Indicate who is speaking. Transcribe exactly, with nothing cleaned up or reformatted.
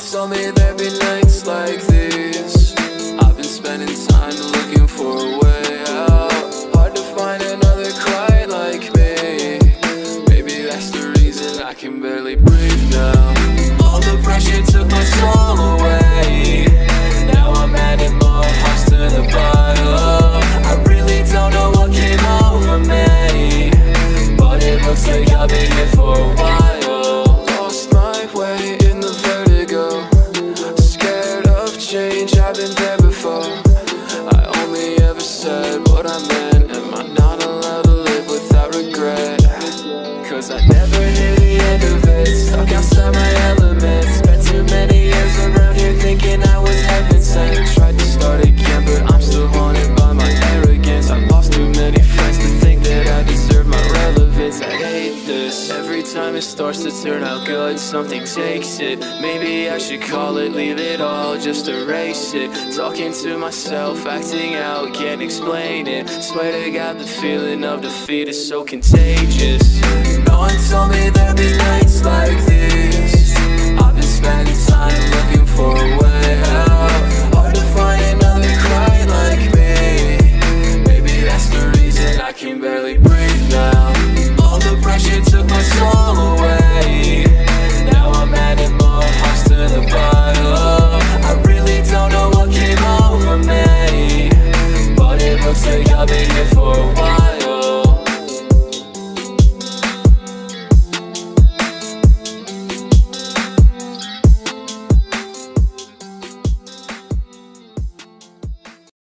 Speaker 1: told me there'd be nights like these. I've been spending time looking for a way out. Hard to find another quite like me. Maybe that's the reason I can barely breathe now. All the pressure took my soul away. Now I'm adding more hearts to the pile. I really don't know what came over me, but it looks like I've been here for a while. Lost my way in the vertigo. Scared of change, I've been there before. I only ever said what I meant. Am I not allowed to live without regret? Cause I never hear the end of it. Stuck outside my element. Spent too many years around here thinking I was heaven sent. Tried to start again, but I'm still haunted by my arrogance. I lost too many friends to think that I deserve my relevance. I hate this. Every time it starts to turn out good, something takes it. Maybe I should call it, leave it all, just erase it. Talking to myself, acting out, can't explain it. Swear to God, the feeling of defeat is so contagious. No one told me there'd be nights like this.